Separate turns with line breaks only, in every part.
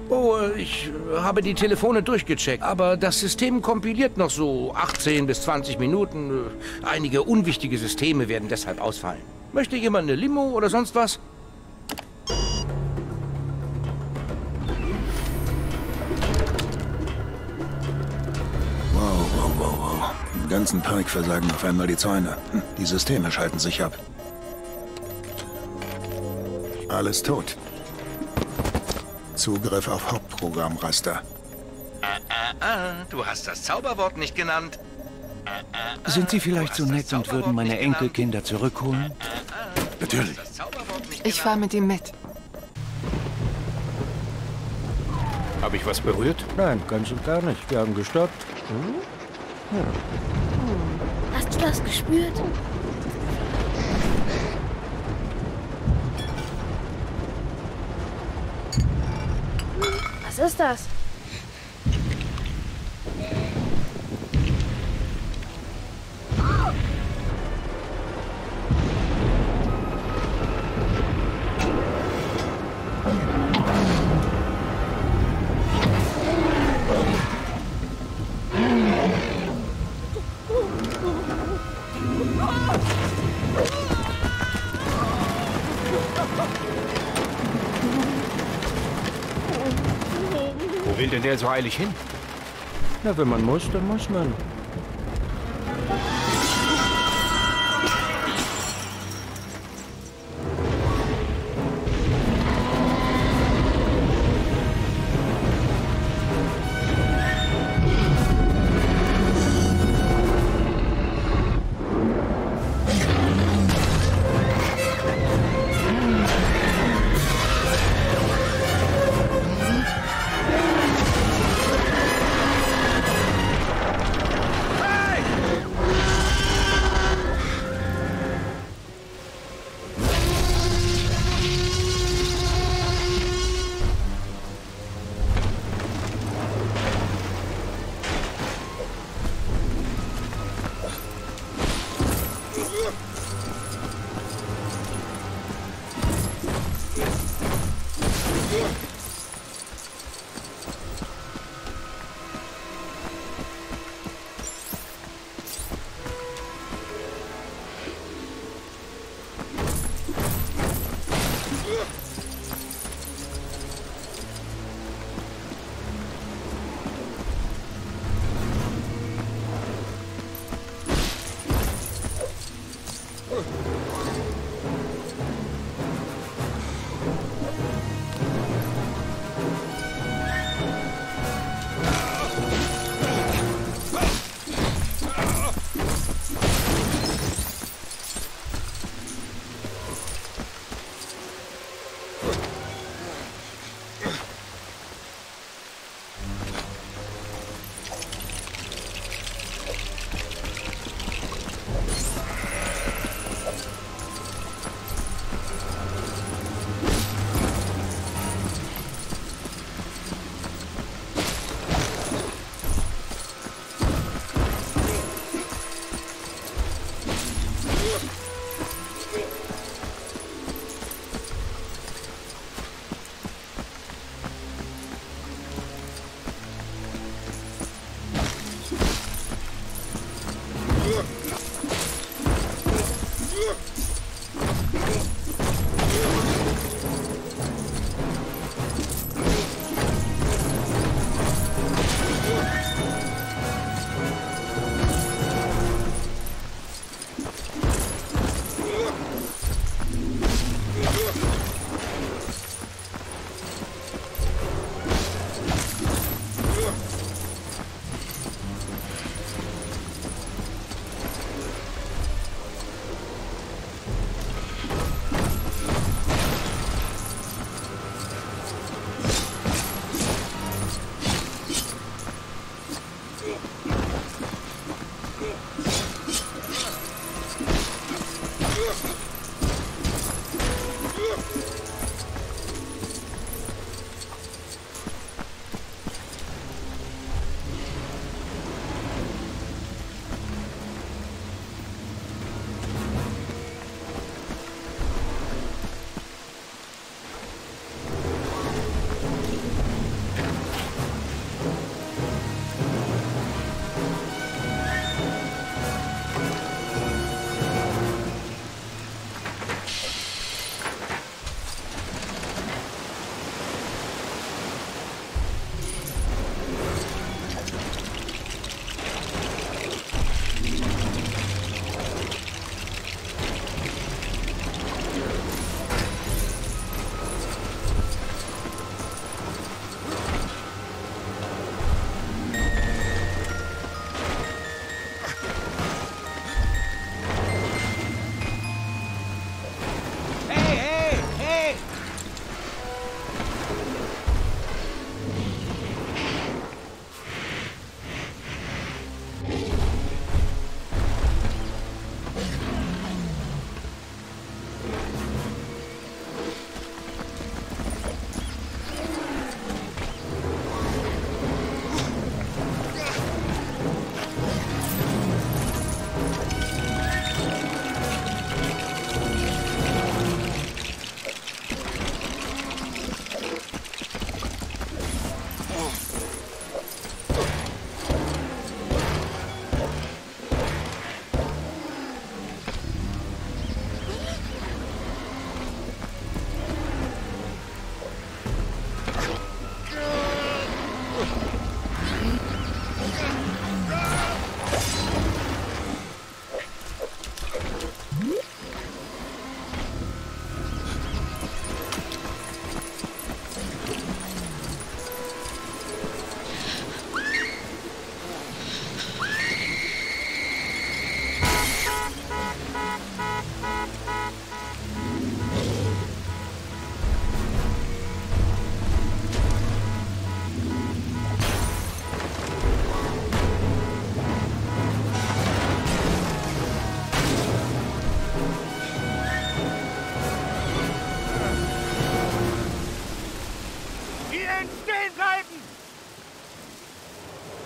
Oh, ich habe die Telefone durchgecheckt, aber das System kompiliert noch so 18 bis 20 Minuten. Einige unwichtige Systeme werden deshalb ausfallen. Möchte jemand eine Limo oder sonst was?
Wow. Im ganzen Park versagen auf einmal die Zäune. Die Systeme schalten sich ab. Alles tot. Zugriff auf Hauptprogrammraster.
Du hast das Zauberwort nicht genannt.
Sind Sie vielleicht so nett und würden meine Enkelkinder zurückholen?
Natürlich.
Ich fahre mit ihm mit.
Habe ich was berührt? Nein, ganz und gar nicht. Wir haben gestoppt.
Hast du das gespürt? Was ist das?
Wo will denn der so eilig hin? Na, wenn man muss, dann muss man.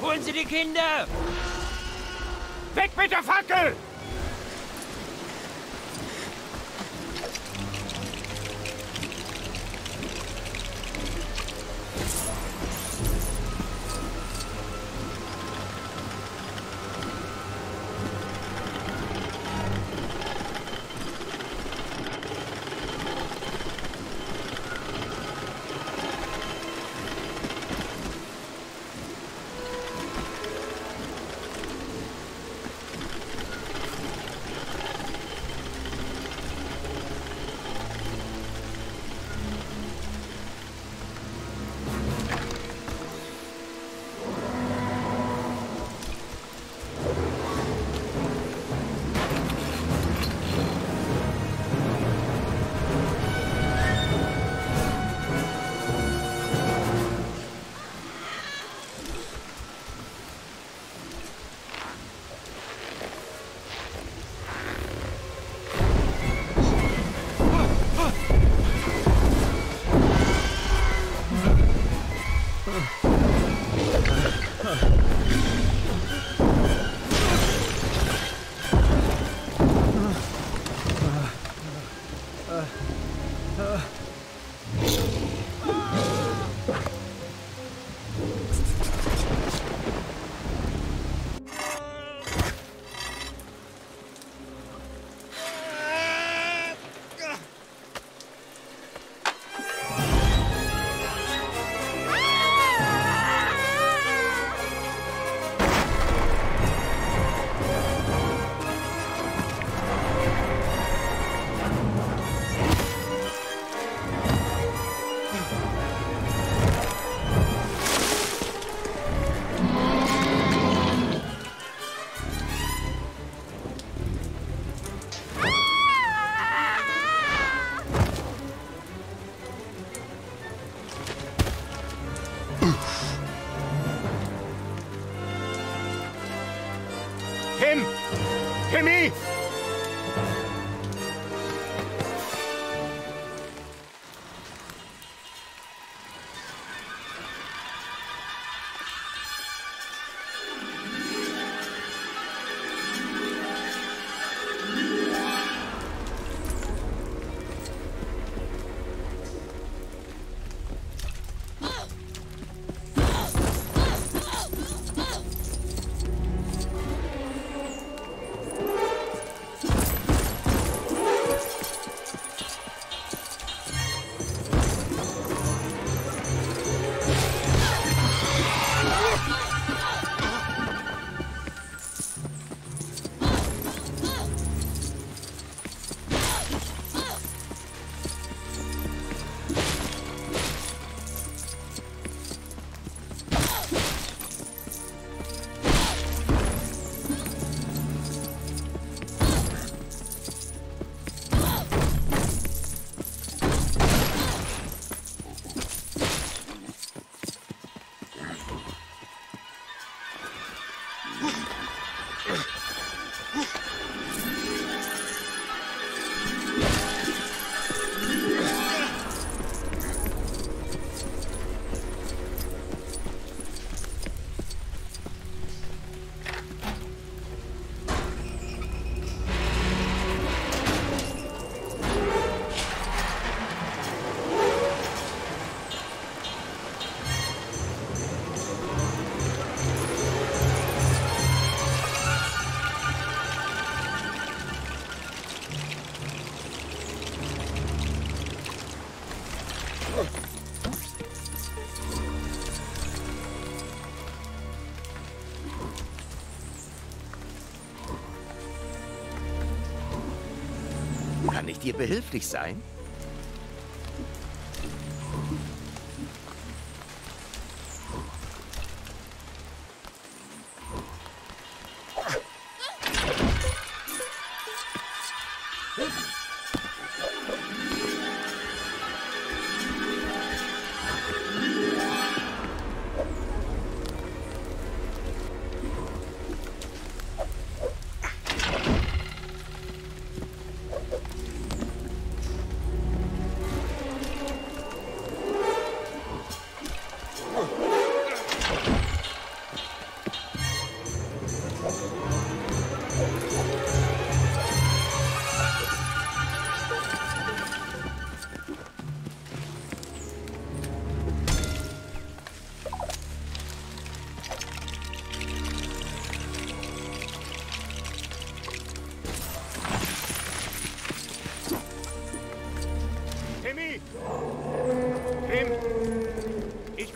Holen Sie die Kinder! Weg mit der Fackel!
Timmy!
Kann ich dir behilflich sein?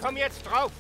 komm jetzt drauf!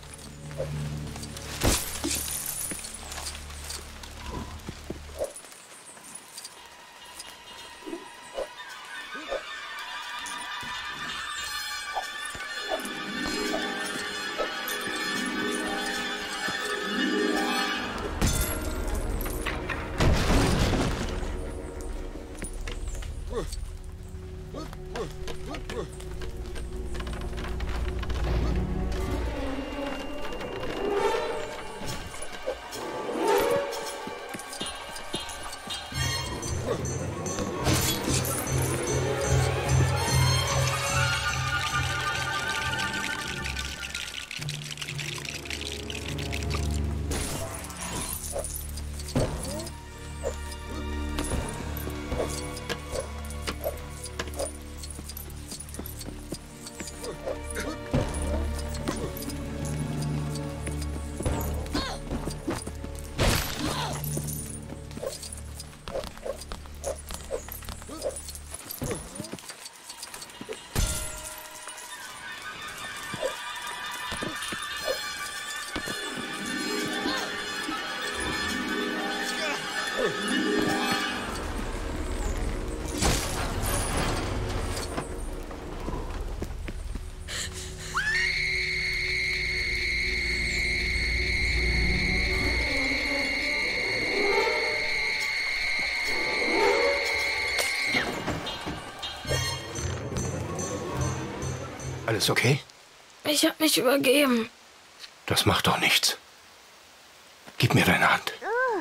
Alles okay?
Ich hab mich übergeben.
Das macht doch nichts. Gib mir deine Hand.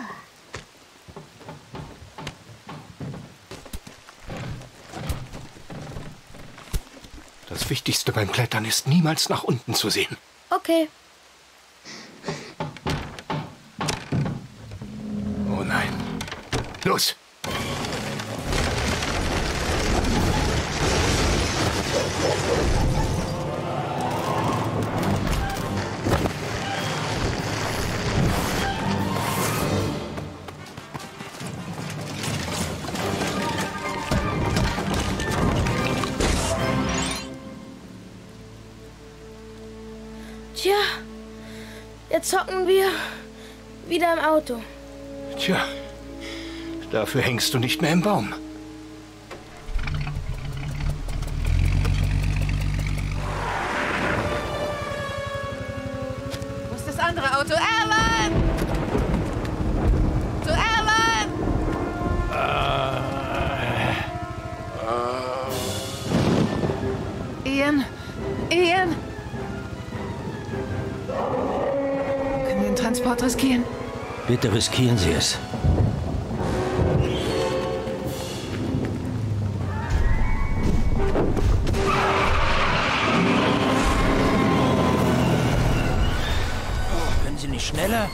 Das Wichtigste beim Klettern ist, niemals nach unten zu sehen.
Okay.
Oh nein. Los!
Tja, jetzt hocken wir wieder im Auto.
Tja, dafür hängst du nicht mehr im Baum.
Wo ist das andere Auto? Erwan! Zu Erwan! Ian? Ian? Können wir den Transport riskieren?
Bitte riskieren Sie es. Können Sie nicht schneller?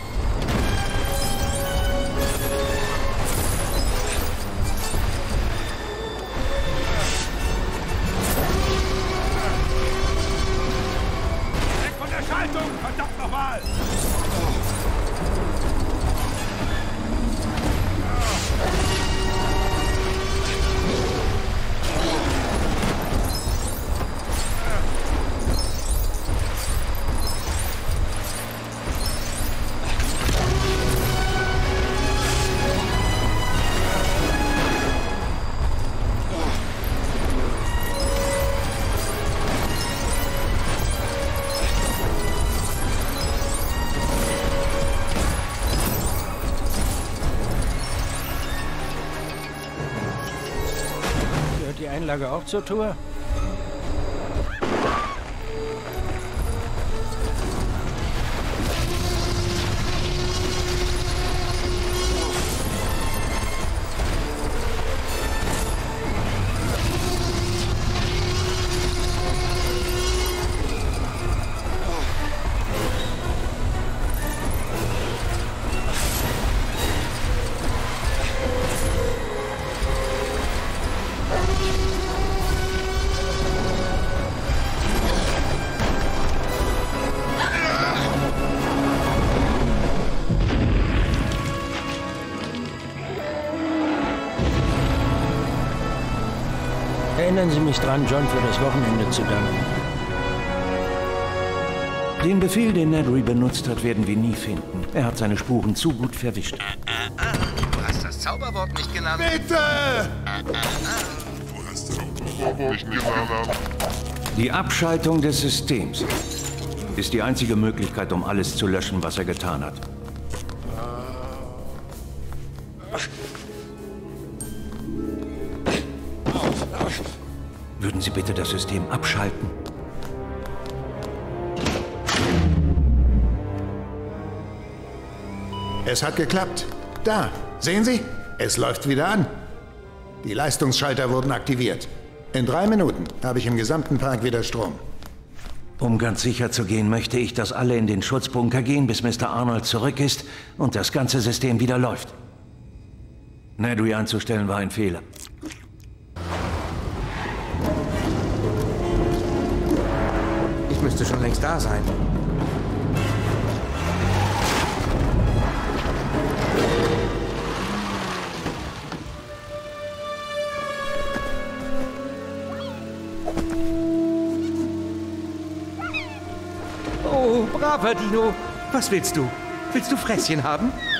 Weg von der Schaltung! Verdammt nochmal!
Gehört die Einlage auch zur Tour? Erinnern Sie mich dran, John für das Wochenende zu danken.
Den Befehl, den Nedry benutzt hat, werden wir nie finden. Er hat seine Spuren zu gut verwischt.
Du hast das Zauberwort nicht genannt.
Bitte!
Du hast das Zauberwort nicht genannt.
Die Abschaltung des Systems ist die einzige Möglichkeit, um alles zu löschen, was er getan hat. Würden Sie bitte das System abschalten?
Es hat geklappt. Da, sehen Sie? Es läuft wieder an. Die Leistungsschalter wurden aktiviert. In 3 Minuten habe ich im gesamten Park wieder Strom.
Um ganz sicher zu gehen, möchte ich, dass alle in den Schutzbunker gehen, bis Mr. Arnold zurück ist und das ganze System wieder läuft. Nedry einzustellen war ein Fehler.
Ich müsste schon längst da sein. Oh, braver Dino. Was willst du? Willst du Fresschen haben?